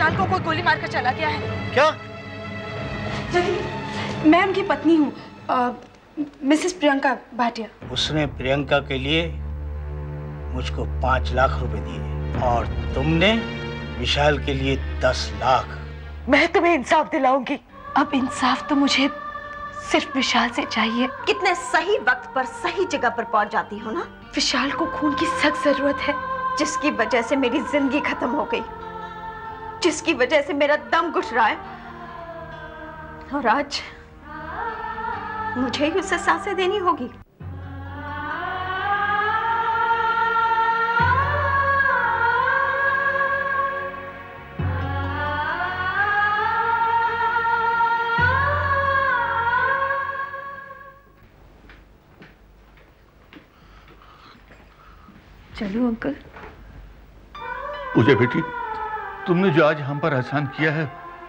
विशाल को कोई गोली मारकर चला गया है। क्या? मैं उनकी पत्नी हूँ, मिसेस प्रियंका भाटिया। उसने प्रियंका के लिए मुझको 5 लाख रुपए दिए और तुमने विशाल के लिए 10 लाख। मैं तुम्हें इंसाफ दिलाऊंगी। अब इंसाफ तो मुझे सिर्फ विशाल से चाहिए। कितने सही वक्त पर सही जगह पर पहुंच जाती हो ना। विशाल को खून की सख्त जरूरत है, जिसकी वजह से मेरी जिंदगी खत्म हो गई, जिसकी वजह से मेरा दम घुट रहा है, और आज मुझे ही उसे सांसें देनी होगी। चलो अंकल। पूजा बेटी, तुमने जो आज हम पर एहसान किया है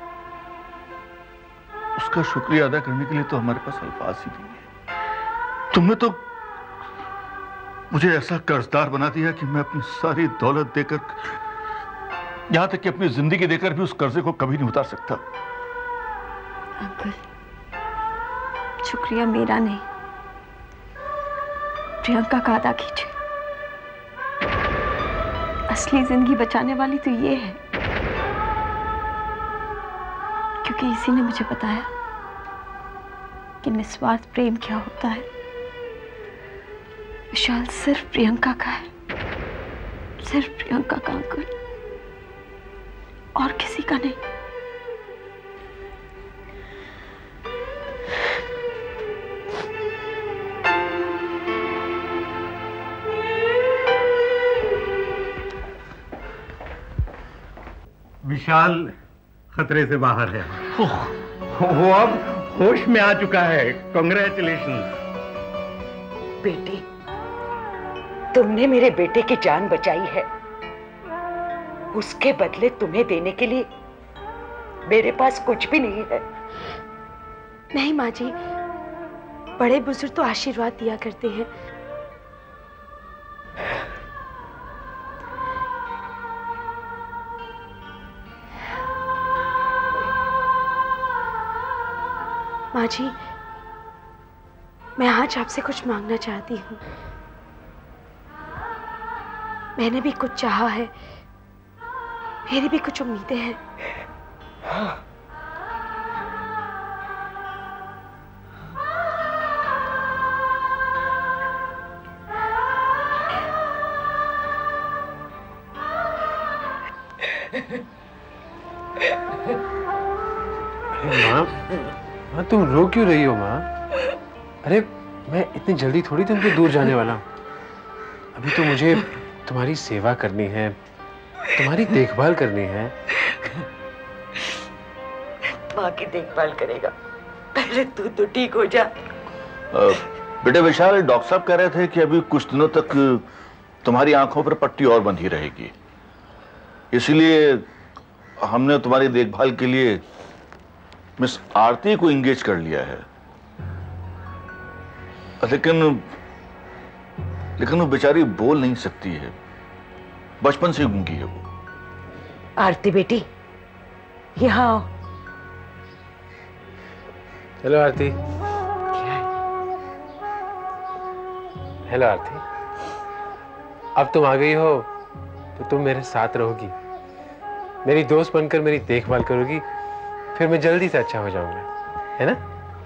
उसका शुक्रिया अदा करने के लिए तो हमारे पास अल्फाज ही नहीं है। तुमने तो मुझे ऐसा कर्जदार बना दिया कि मैं अपनी सारी दौलत देकर, यहां तक कि अपनी जिंदगी देकर भी उस कर्जे को कभी नहीं उतार सकता। अंकल, शुक्रिया मेरा नहीं, प्रियंका का अदा कीजिए। असली जिंदगी बचाने वाली तो ये है, क्योंकि इसी ने मुझे बताया कि निस्वार्थ प्रेम क्या होता है। विशाल सिर्फ प्रियंका का है, सिर्फ प्रियंका का अंकल, और किसी का नहीं। विशाल खतरे से बाहर है, वो अब होश में आ चुका है। कांग्रेचुलेशंस। बेटी, तुमने मेरे बेटे की जान बचाई है, उसके बदले तुम्हें देने के लिए मेरे पास कुछ भी नहीं है। नहीं माँ जी, बड़े बुजुर्ग तो आशीर्वाद दिया करते हैं। माँ जी, मैं आज आपसे कुछ मांगना चाहती हूँ। मैंने भी कुछ चाहा है, मेरी भी कुछ उम्मीदें हैं। माँ, तुम रो क्यों रही हो माँ? अरे मैं इतनी जल्दी थोड़ी तुमसे दूर जाने वाला हूँ। अभी तो मुझे तुम्हारी सेवा करनी है, तुम्हारी देखभाल करनी है। माँ की देखभाल करेगा, पहले तू तो ठीक हो जा। बेटे विशाल, डॉक्टर साहब कह रहे थे कि अभी कुछ दिनों तक तुम्हारी आंखों पर पट्टी और बंधी रहेगी, इसलिए हमने तुम्हारी देखभाल के लिए मिस आरती को इंगेज कर लिया है। लेकिन वो बेचारी बोल नहीं सकती है, बचपन से गूंगी है वो। आरती बेटी, यहाँ आओ। हेलो आरती। हेलो आरती, अब तुम आ गई हो तो तुम मेरे साथ रहोगी, मेरी दोस्त बनकर मेरी देखभाल करोगी, फिर मैं जल्दी से अच्छा हो जाऊंगा, है ना?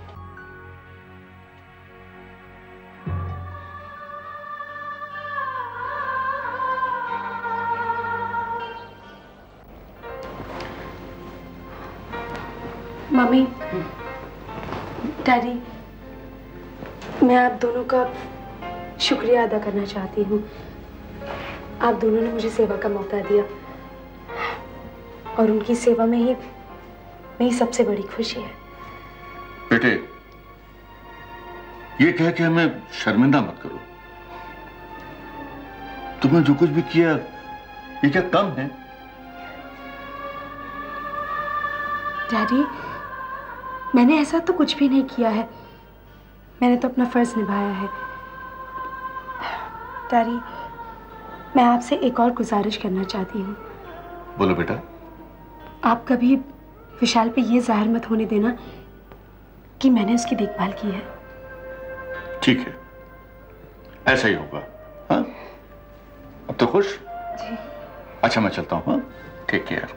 मम्मी, डैडी, मैं आप दोनों का शुक्रिया अदा करना चाहती हूँ। आप दोनों ने मुझे सेवा का मौका दिया और उनकी सेवा में ही मेरी सबसे बड़ी खुशी है। बेटे, ये कह के हमें शर्मिंदा मत करो। तुमने जो कुछ भी किया, ये क्या कम है? डैडी, मैंने ऐसा तो कुछ भी नहीं किया है, मैंने तो अपना फर्ज निभाया है। डैडी, मैं आपसे एक और गुजारिश करना चाहती हूँ। बोलो बेटा। आप कभी विशाल पे ये जाहिर मत होने देना कि मैंने उसकी देखभाल की है। ठीक है, ऐसा ही होगा। हाँ, अब तो खुश? जी। अच्छा, मैं चलता हूँ। हाँ, टेक केयर।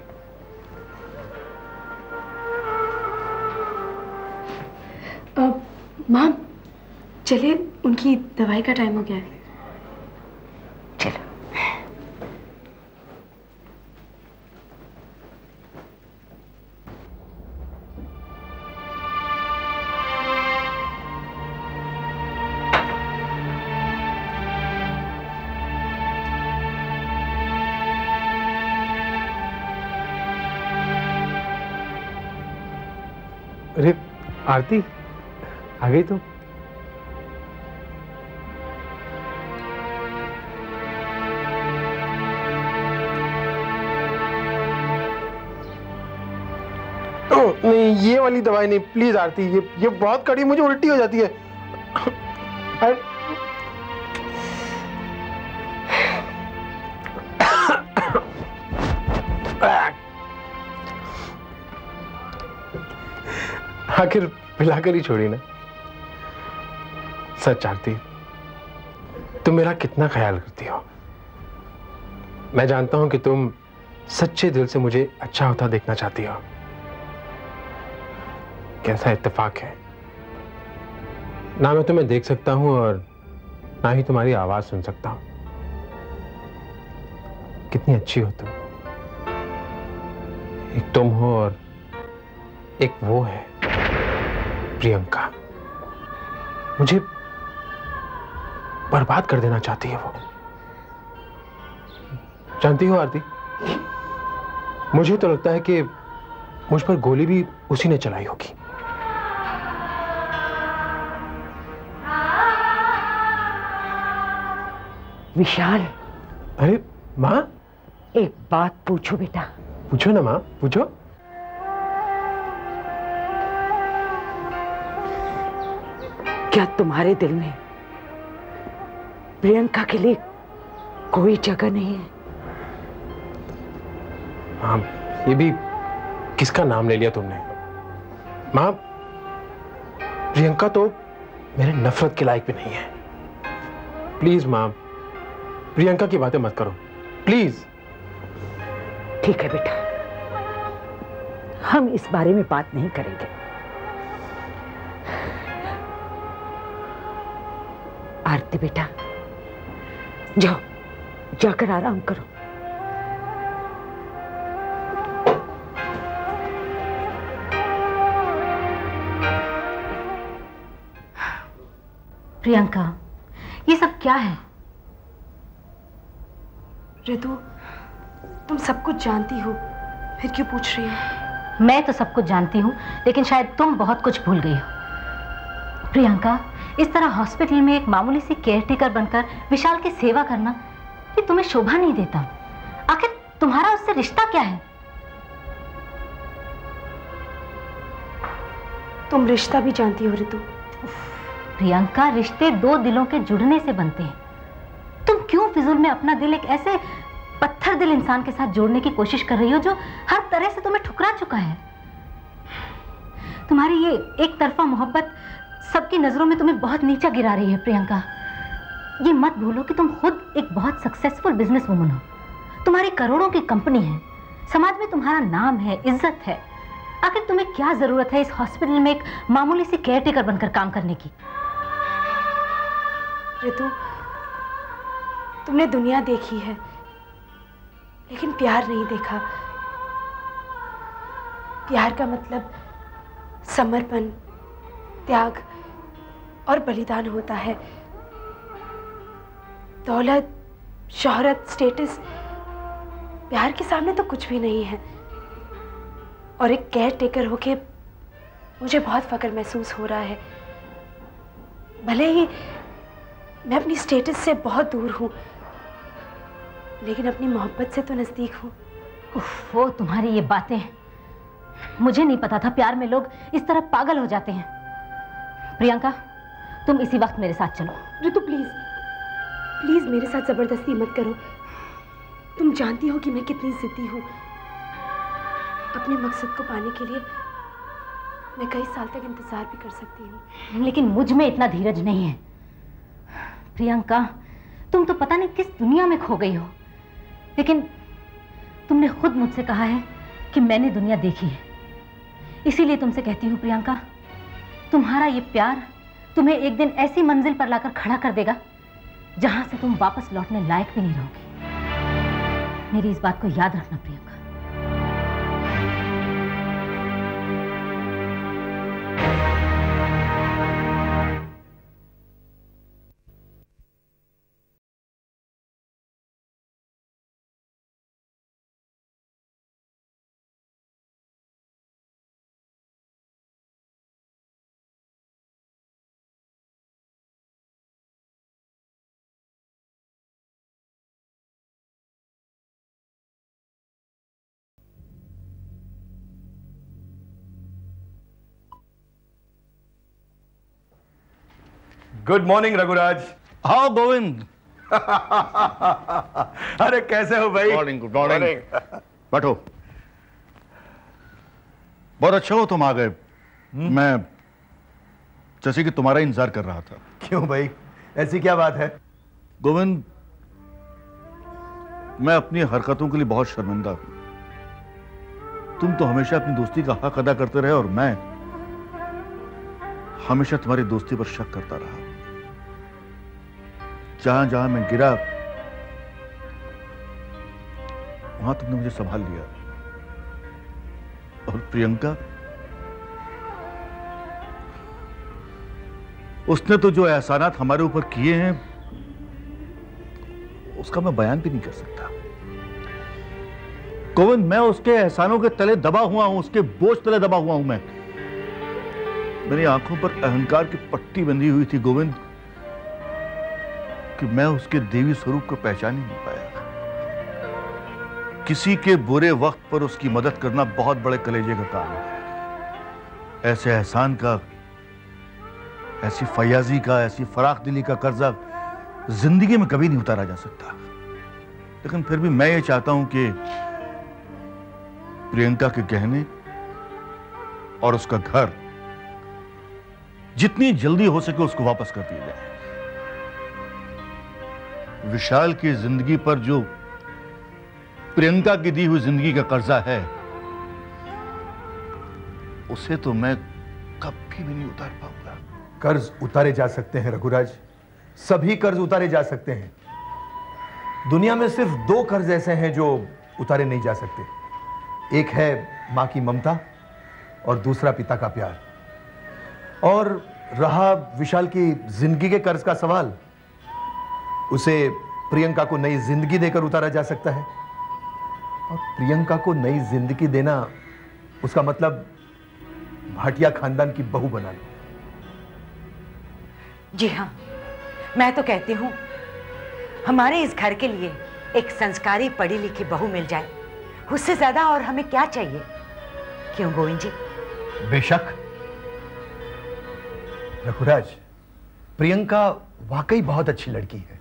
माँ चलिए, उनकी दवाई का टाइम हो गया है। चलो। अरे आरती, आ गई तुम? नहीं, ये वाली दवाई नहीं प्लीज आरती, ये बहुत कड़ी, मुझे उल्टी हो जाती है। आखिर पिलाकर ही छोड़ी ना। सच आरती, तुम मेरा कितना ख्याल करती हो। मैं जानता हूं कि तुम सच्चे दिल से मुझे अच्छा होता देखना चाहती हो। कैसा इत्तेफाक है, ना मैं तुम्हें देख सकता हूं और ना ही तुम्हारी आवाज सुन सकता हूं। कितनी अच्छी हो तुम। एक तुम हो और एक वो है प्रियंका। मुझे बर्बाद कर देना चाहती है वो। जानती हो आरती, मुझे तो लगता है कि मुझ पर गोली भी उसी ने चलाई होगी। विशाल। अरे माँ, एक बात पूछो बेटा। पूछो ना माँ, पूछो। क्या तुम्हारे दिल में प्रियंका के लिए कोई जगह नहीं है? हाँ, ये भी किसका नाम ले लिया तुमने? माँ, प्रियंका तो मेरे नफरत के लायक भी नहीं है। प्लीज माँ, प्रियंका की बातें मत करो, प्लीज। ठीक है बेटा, हम इस बारे में बात नहीं करेंगे। आरती बेटा, जाओ, जाकर आराम करो। प्रियंका, ये सब क्या है? ऋतु, तुम सब कुछ जानती हो, फिर क्यों पूछ रही हो? मैं तो सब कुछ जानती हूँ, लेकिन शायद तुम बहुत कुछ भूल गई हो। प्रियंका, इस तरह हॉस्पिटल में एक मामूली सी केयरटेकर बनकर विशाल की सेवा करना, ये तुम्हें शोभा नहीं देता। आखिर तुम्हारा उससे रिश्ता क्या है? तुम रिश्ता भी जानती हो ऋतु। प्रियंका, रिश्ते दो दिलों के जुड़ने से बनते हैं। तुम क्यों फिजूल में अपना दिल एक ऐसे पत्थर दिल इंसान के साथ जोड़ने की कोशिश कर रही हो जो हर तरह से तुम्हें ठुकरा चुका है? तुम्हारी ये एक तरफा मोहब्बत सबकी नजरों में तुम्हें बहुत नीचा गिरा रही है। प्रियंका, ये मत भूलो कि तुम खुद एक बहुत सक्सेसफुल बिजनेस वुमन हो। तुम्हारी करोड़ों की कंपनी है, समाज में तुम्हारा नाम है, इज्जत है। आखिर तुम्हें क्या जरूरत है इस हॉस्पिटल में एक मामूली सी केयरटेकर बनकर काम करने की? ऋतु, तुमने दुनिया देखी है, लेकिन प्यार नहीं देखा। प्यार का मतलब समर्पण, त्याग और बलिदान होता है। दौलत, शोहरत, स्टेटस प्यार के सामने तो कुछ भी नहीं है। और एक केयर टेकर होके मुझे बहुत फख्र महसूस हो रहा है। भले ही मैं अपनी स्टेटस से बहुत दूर हूँ, लेकिन अपनी मोहब्बत से तो नजदीक हूँ। वो तुम्हारी ये बातें, मुझे नहीं पता था प्यार में लोग इस तरह पागल हो जाते हैं। प्रियंका, तुम इसी वक्त मेरे साथ चलो। ऋतु प्लीज, प्लीज मेरे साथ जबरदस्ती मत करो। तुम जानती हो कि मैं कितनी जिद्दी हूँ। अपने मकसद को पाने के लिए मैं कई साल तक इंतजार भी कर सकती हूँ। लेकिन मुझ में इतना धीरज नहीं है प्रियंका। तुम तो पता नहीं किस दुनिया में खो गई हो, लेकिन तुमने खुद मुझसे कहा है कि मैंने दुनिया देखी है। इसीलिए तुमसे कहती हूँ प्रियंका, तुम्हारा ये प्यार तुम्हें एक दिन ऐसी मंजिल पर लाकर खड़ा कर देगा जहां से तुम वापस लौटने लायक भी नहीं रहोगी। मेरी इस बात को याद रखना प्रियंका। Good morning Raghuraj. हाँ गोविंद। अरे कैसे हो भाई? मॉर्निंग। Good morning. बैठो। बहुत अच्छा हो तुम आ गए। मैं जैसे कि तुम्हारा इंतजार कर रहा था। क्यों भाई, ऐसी क्या बात है? गोविंद, मैं अपनी हरकतों के लिए बहुत शर्मिंदा हूं। तुम तो हमेशा अपनी दोस्ती का हक अदा करते रहे और मैं हमेशा तुम्हारी दोस्ती पर शक करता रहा। जहां जहां मैं गिरा वहां तुमने मुझे संभाल लिया। और प्रियंका, उसने तो जो एहसानात हमारे ऊपर किए हैं उसका मैं बयान भी नहीं कर सकता। गोविंद, मैं उसके एहसानों के तले दबा हुआ हूं, उसके बोझ तले दबा हुआ हूं। मैं मेरी आंखों पर अहंकार की पट्टी बंधी हुई थी गोविंद, कि मैं उसके देवी स्वरूप को पहचान ही नहीं पाया। किसी के बुरे वक्त पर उसकी मदद करना बहुत बड़े कलेजे का काम है। ऐसे एहसान का, ऐसी फयाजी का, ऐसी फराख दिली का कर्जा जिंदगी में कभी नहीं उतारा जा सकता। लेकिन फिर भी मैं ये चाहता हूं कि प्रियंका के गहने और उसका घर जितनी जल्दी हो सके उसको वापस कर दिया जाए। विशाल की जिंदगी पर जो प्रियंका की दी हुई जिंदगी का कर्जा है उसे तो मैं कभी भी नहीं उतार पाऊंगा। कर्ज उतारे जा सकते हैं रघुराज, सभी कर्ज उतारे जा सकते हैं। दुनिया में सिर्फ दो कर्ज ऐसे हैं जो उतारे नहीं जा सकते। एक है मां की ममता और दूसरा पिता का प्यार। और रहा विशाल की जिंदगी के कर्ज का सवाल, उसे प्रियंका को नई जिंदगी देकर उतारा जा सकता है। और प्रियंका को नई जिंदगी देना, उसका मतलब भाटिया खानदान की बहू बनाना। जी हाँ, मैं तो कहती हूँ हमारे इस घर के लिए एक संस्कारी पढ़ी लिखी बहू मिल जाए, उससे ज्यादा और हमें क्या चाहिए? क्यों गोविंद जी? बेशक रघुराज, प्रियंका वाकई बहुत अच्छी लड़की है।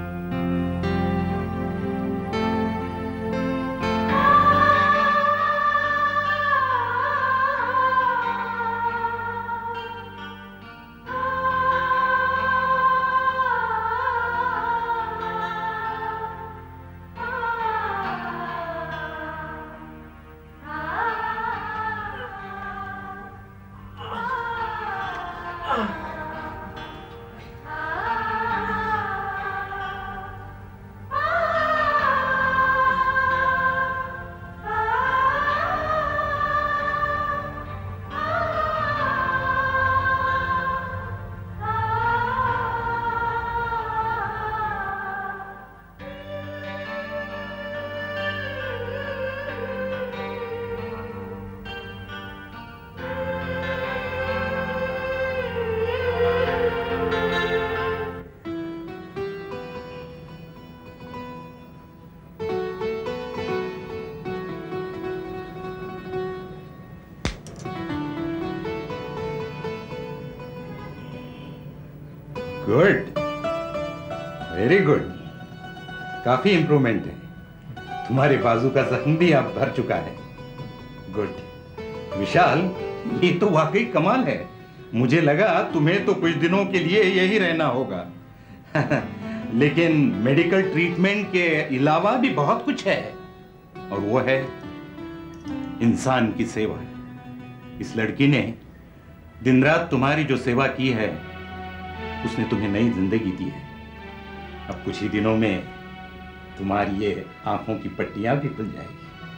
Good, very good. काफी इंप्रूवमेंट है। तुम्हारे बाजू का जख्म भी अब भर चुका है। गुड। विशाल, ये तो वाकई कमाल है। मुझे लगा तुम्हें तो कुछ दिनों के लिए यही रहना होगा। लेकिन मेडिकल ट्रीटमेंट के अलावा भी बहुत कुछ है, और वो है इंसान की सेवा। इस लड़की ने दिन रात तुम्हारी जो सेवा की है, उसने तुम्हें नई जिंदगी दी है। अब कुछ ही दिनों में तुम्हारी ये आंखों की पट्टियां भी खुल जाएगी।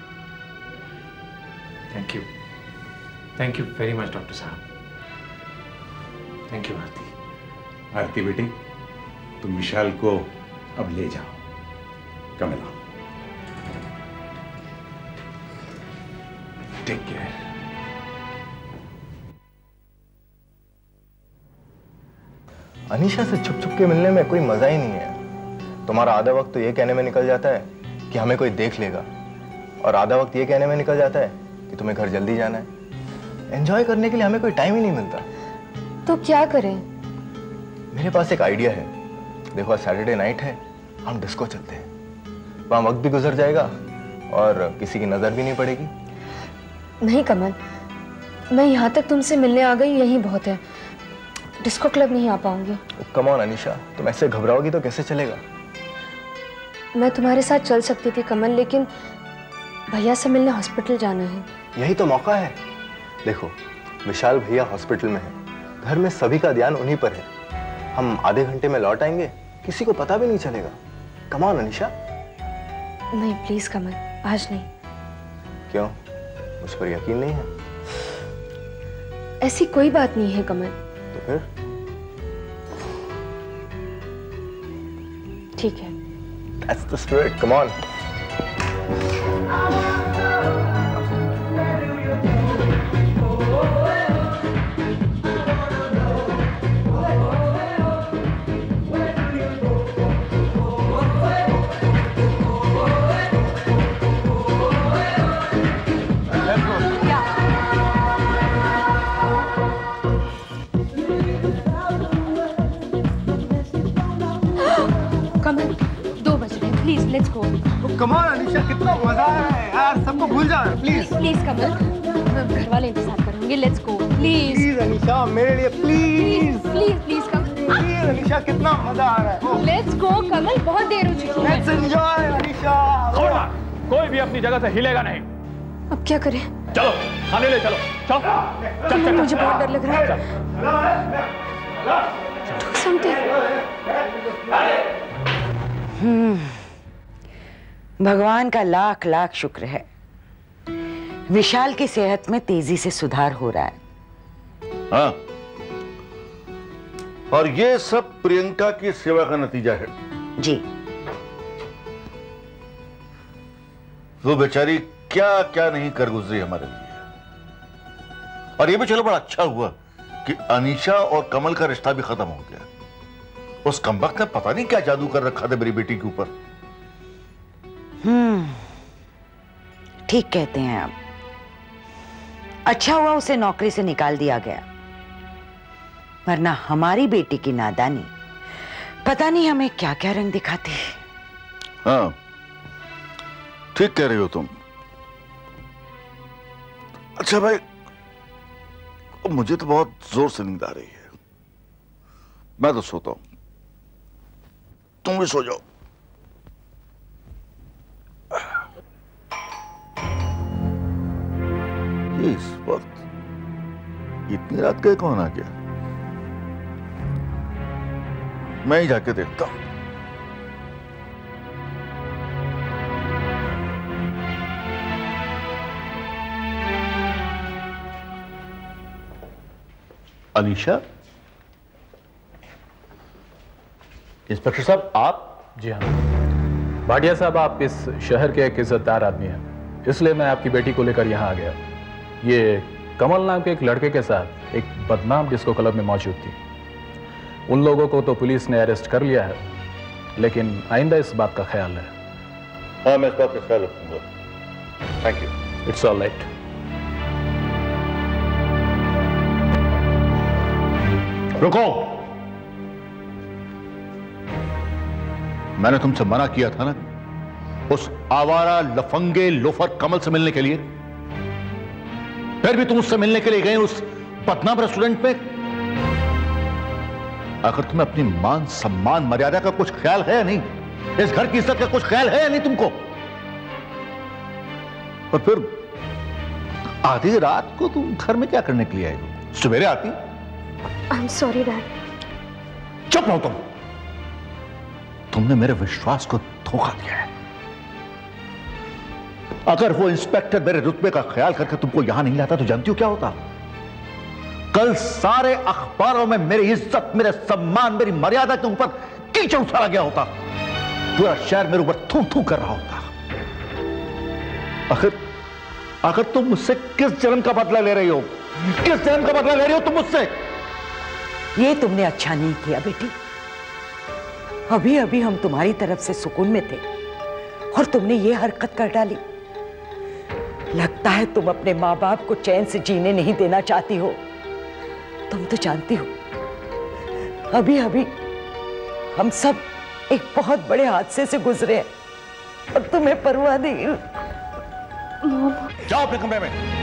Thank you very much doctor साहब। Thank you Aarti. आरती बेटे, तुम विशाल को अब ले जाओ। कमला, टेक केयर। अनीशा से छुप छुप के मिलने में कोई मजा ही नहीं है। तुम्हारा आधा वक्त तो ये कहने में निकल जाता है कि हमें कोई देख लेगा, और आधा वक्त ये कहने में निकल जाता है कि तुम्हें घर जल्दी जाना है। एंजॉय करने के लिए हमें कोई टाइम ही नहीं मिलता। तो क्या करें? मेरे पास एक आइडिया है। देखो, आज सैटरडे नाइट है, हम डिस्को चलते हैं। वहां वक्त भी गुजर जाएगा और किसी की नजर भी नहीं पड़ेगी। नहीं कमल, मैं यहाँ तक तुमसे मिलने आ गई, यही बहुत है। डिस्को क्लब नहीं आ पाऊंगी। कम ऑन अनीशा, तुम ऐसे घबराओगी तो कैसे चलेगा? मैं तुम्हारे साथ चल सकती थी कमल, लेकिन भैया से मिलने हॉस्पिटल जाना है। यही तो मौका है। देखो, विशाल भैया हॉस्पिटल में है, घर में सभी का ध्यान उन्हीं पर है। हम आधे घंटे में लौट आएंगे, किसी को पता भी नहीं चलेगा। Come on Anisha. नहीं प्लीज कमल, आज नहीं। क्यों, मुझ पर यकीन नहीं है? ऐसी कोई बात नहीं है कमल। तो फिर ठीक है। That's the spirit. Come on. कमल, 2 बज रहे, please let's go. Come on Anisha, कितना मजा है यार, सबको भूल जाओ प्लीज। प्लीज कमल, घर वाले इंतजार करेंगे, let's go please. Please Anisha, मेरे लिए please please please Kamal. Please Anisha, कितना मजा आ रहा है। लेट्स गो कमल, बहुत देर हो चुकी है। Let's enjoy Anisha. छोड़ना, कोई भी अपनी जगह से हिलेगा नहीं। अब क्या करें? चलो खाने ले चलो। चलो कमल, मुझे बहुत डर लग रहा है। Do something. भगवान का लाख लाख शुक्र है, विशाल की सेहत में तेजी से सुधार हो रहा है। हाँ, और ये सब प्रियंका की सेवा का नतीजा है। जी। वो बेचारी क्या क्या नहीं कर गुजरी हमारे लिए। और ये भी चलो बड़ा अच्छा हुआ कि अनीशा और कमल का रिश्ता भी खत्म हो गया। उस कमबख्त ने पता नहीं क्या जादू कर रखा था मेरी बेटी के ऊपर। ठीक कहते हैं आप। अच्छा हुआ उसे नौकरी से निकाल दिया गया, वरना हमारी बेटी की नादानी पता नहीं हमें क्या क्या रंग दिखाती है। हाँ, ठीक कह रही हो तुम। अच्छा भाई, मुझे तो बहुत जोर से नींद आ रही है, मैं तो सोता हूं, तुम भी सो जाओ। इस वक्त इतनी रात के कौन आ गया? मैं ही जाके देखता हूं। अनीशा? इंस्पेक्टर साहब आप? जी हाँ भाटिया साहब, आप इस शहर के एक इज्जतदार आदमी हैं, इसलिए मैं आपकी बेटी को लेकर यहाँ आ गया। ये कमल नाम के एक लड़के के साथ एक बदनाम डिस्को क्लब में मौजूद थी। उन लोगों को तो पुलिस ने अरेस्ट कर लिया है, लेकिन आइंदा इस बात का ख्याल है। हाँ, मैं इस बात का ख्याल रखूंगा। Thank you. It's all right. रुको, मैंने तुमसे मना किया था ना उस आवारा लफंगे लोफर कमल से मिलने के लिए। फिर भी तुम उससे मिलने के लिए गए उस बदनाम रेस्टोरेंट में। आखिर तुम्हें अपनी मान सम्मान मर्यादा का कुछ ख्याल है या नहीं? इस घर की इज्जत का कुछ ख्याल है या नहीं तुमको? और फिर आधी रात को तुम घर में क्या करने के लिए आई हो? सवेरे आती। I am sorry dad. चुप रहो तुमने मेरे विश्वास को धोखा दिया है। अगर वो इंस्पेक्टर मेरे रुतबे का ख्याल करके तुमको यहां नहीं लाता तो जानती हो क्या होता? कल सारे अखबारों में मेरी इज्जत, मेरे सम्मान, मेरी मर्यादा के ऊपर कीचड़ उछाला गया होता। पूरा शहर मेरे ऊपर थू थू कर रहा होता। आखिर तुम मुझसे किस जन्म का बदला ले रही हो? किस जन्म का बदला ले रही हो तुम मुझसे? ये तुमने अच्छा नहीं किया बेटी। अभी अभी हम तुम्हारी तरफ से सुकून में थे और तुमने ये हरकत कर डाली। लगता है तुम अपने माँ बाप को चैन से जीने नहीं देना चाहती हो। तुम तो जानती हो अभी अभी हम सब एक बहुत बड़े हादसे से गुजरे हैं और तुम्हें परवाह नहीं। जाओ अपने कमरे में।